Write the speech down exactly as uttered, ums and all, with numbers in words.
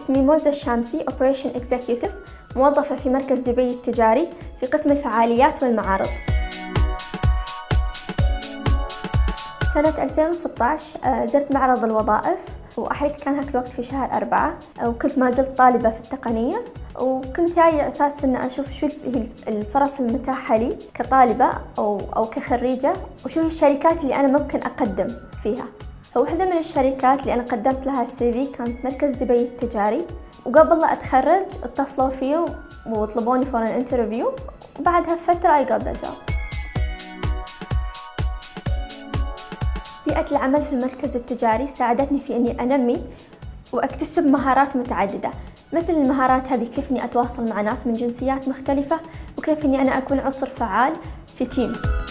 اسمي موزة الشامسي Operation Executive، موظفة في مركز دبي التجاري في قسم الفعاليات والمعارض. سنة ألفين وستة عشر زرت معرض الوظائف، وأحيت كان هاك الوقت في شهر أربعة، وكنت ما زلت طالبة في التقنية، وكنت جاية على أساس أن أشوف شو هي الفرص المتاحة لي كطالبة أو أو كخريجة، وشو هي الشركات اللي أنا ممكن أقدم فيها. فواحدة من الشركات اللي أنا قدمت لها السي في كانت مركز دبي التجاري، وقبل لا أتخرج اتصلوا فيه وطلبوني فور ان انترفيو، وبعدها بفترة I got the job. بيئة العمل في المركز التجاري ساعدتني في أني أنمي وأكتسب مهارات متعددة، مثل المهارات هذه كيف أني أتواصل مع ناس من جنسيات مختلفة، وكيف أني أنا أكون عنصر فعال في تيم.